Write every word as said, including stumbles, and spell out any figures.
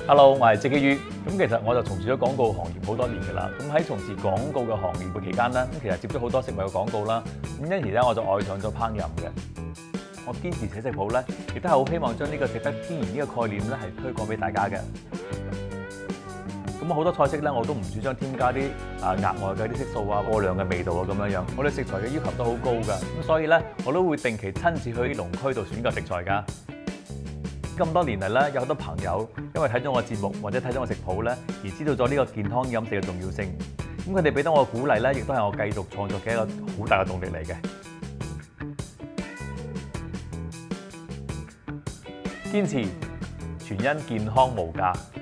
Hello，我係謝基於。咁其實我就從事咗廣告行業好多年㗎啦。咁喺從事廣告嘅行業嘅期間咧，咁其實接觸好多食物嘅廣告啦。咁因而咧我就愛上咗烹飪嘅。我堅持寫食譜咧，亦都係好希望將呢個食得天然呢個概念咧係推廣俾大家嘅。咁好多菜式咧我都唔主張添加啲啊額外嘅啲色素啊、過量嘅味道啊咁樣樣。我哋食材嘅要求都好高㗎，咁所以咧我都會定期親自去啲農區度選購食材㗎。咁多年嚟咧，有好多朋友因為睇咗我節目或者睇咗我食譜咧，而知道咗呢個健康飲食嘅重要性。咁佢哋俾到我嘅鼓勵咧，亦都係我繼續創作嘅一個好大嘅動力嚟嘅。堅持，全因健康無價。